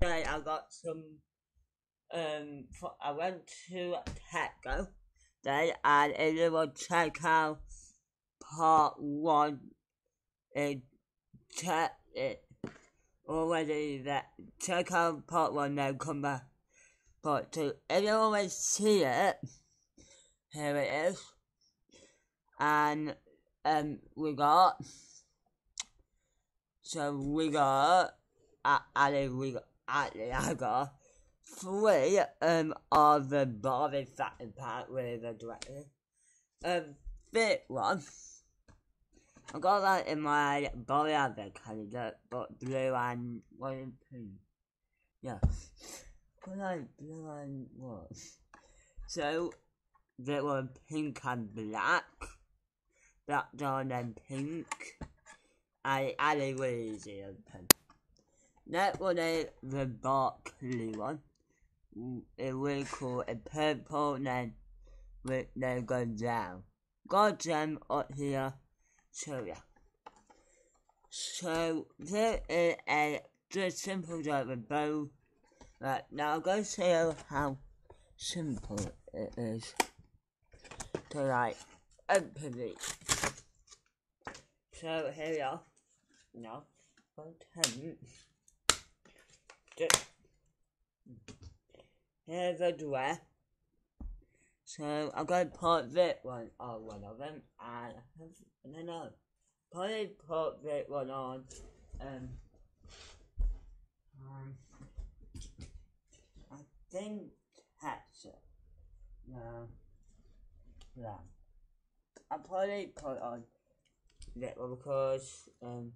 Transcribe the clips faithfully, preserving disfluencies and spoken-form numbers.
Today I got some, um, I went to Tesco today and it will check out part one. It check it already that check out part one, then come back part two. If you always see it, here it is. And um we got so we got uh, actually we got actually I got three um of the Barbie Factory Pack with the director. Um big one. I got that in my Barbie advent calendar, but blue and white and pink. Yeah. Got like blue and what? So there were pink and black. Black down and pink. I added really easy and pink. That one is the Barkley one. It really cool. A purple and then with then go down. Got them up here. So yeah. So there is a just simple job with bow. Right, now I'm going to show you how simple it is to like open it. So here we are. Now, content. Just here's the door. So I'm going to put this one on one of them, and I don't know. Probably put this one on. Um, um I think that's it. No, yeah. I'll probably put on that one because um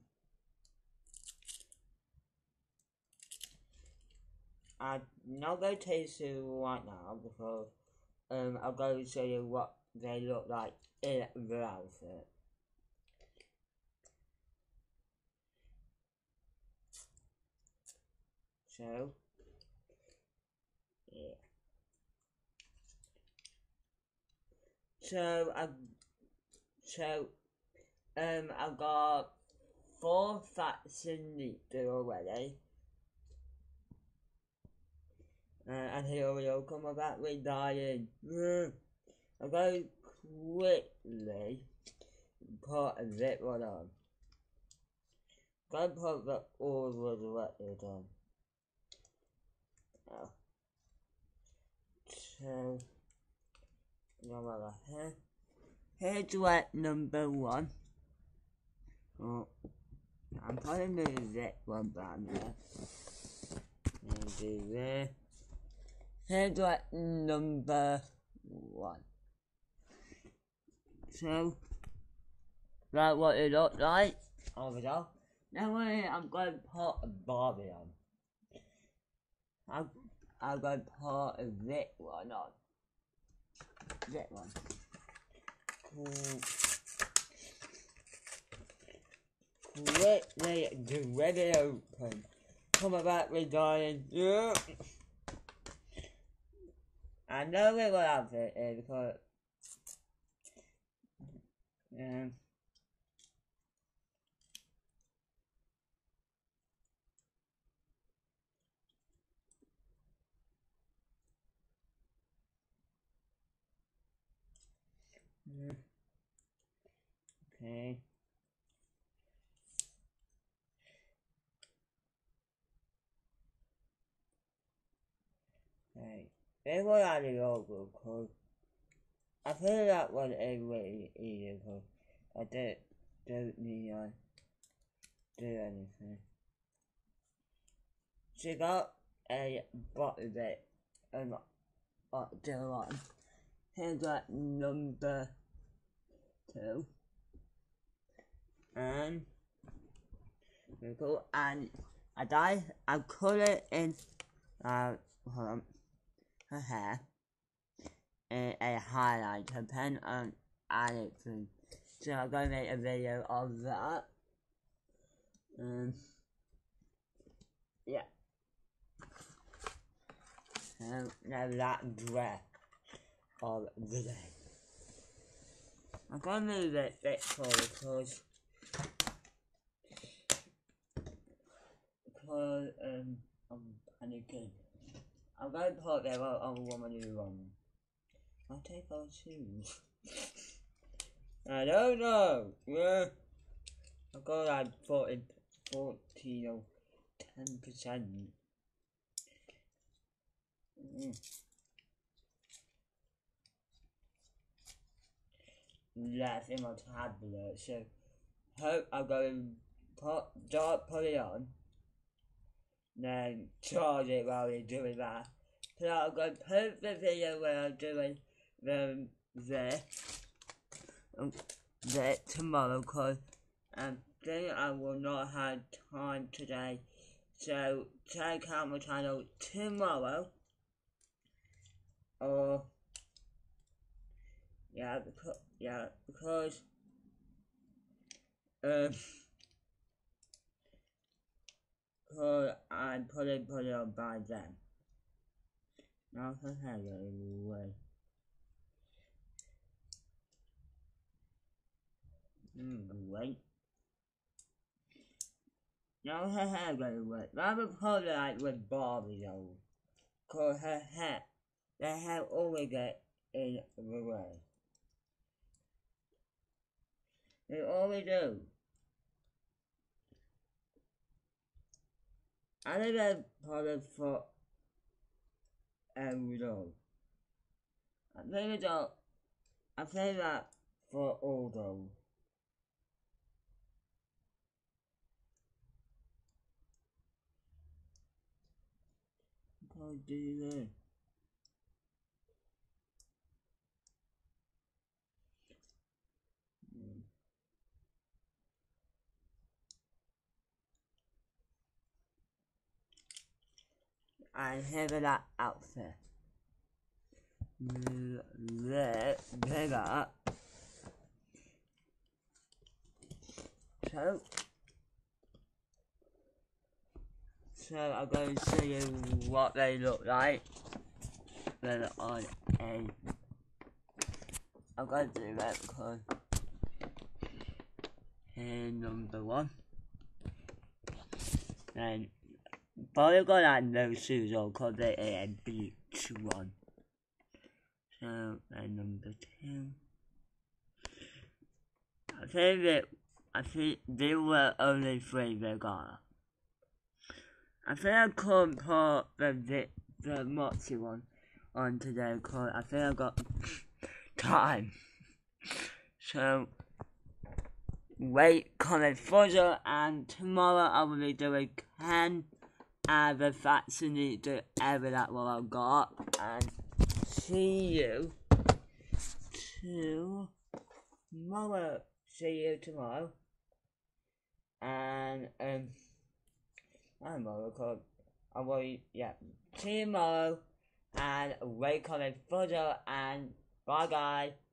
I'm not going to taste it right now because um I'm going to show you what they look like in the outfit. So yeah. So I so um I've got four facts in there already. Uh, and here we go, come back with dying. I'm going to quickly put a zip one on. I'm going to put the all the on. Oh. So, number here. Here's wet number one. Oh, I'm putting the zip one down there. And do there. Here's what number one. So that's what it looks like over there. Now I'm going to put a Barbie on. I'm, I'm going to put a zip one on. Zip one. Cool. Quickly get ready open. Come back with dying. Yeah. I know we will have it here because um okay. Okay. They will add it over because I feel that one is really easy because I don't, don't need to do anything. She got a bottle of it and uh, do one. Here's that number two. And very cool. And I die I cut it in uh hold on her hair in a highlighter pen and add it through. So I'm gonna make a video of that. Um yeah. So now that dress of the day. I'm gonna move it a bit forward because because um I'm I'm going to put them on one of new ones. I'll take our shoes. I don't know. Yeah. I've got like forty, fourteen or ten percent. Mm. Left in my tablet, so hope I'm going to put, don't put it on, then charge it while we're doing that. So I'm going to put the video where I'm doing the, the, um, the tomorrow, because I think I will not have time today. So check out my channel tomorrow, or yeah, because, yeah, because um, because I put it put it on by then. Now I have it anyway. Hmm, wait. Now her hair gonna work. Rather put it like with Barbie though. Cause her hair, the hair always get in the way. They always do. I think I put it for every dog. I think it's all, I think that for all dogs. Can't do that. I have that outfit. Let that. So, so I'm going to show you what they look like when on a. I'm going to do that because here number one. And probably got like no shoes on because they are a beach one. So and number two. I think that I think there were only three they got. I think I couldn't put the the Moxie one on today because I think I got time. So wait, comment further, and tomorrow I will be doing ten other facts you need to ever that what I got, and see you tomorrow. See you tomorrow, and um, I don't know because I will yeah. See you tomorrow, and wait, comment further, and bye guys.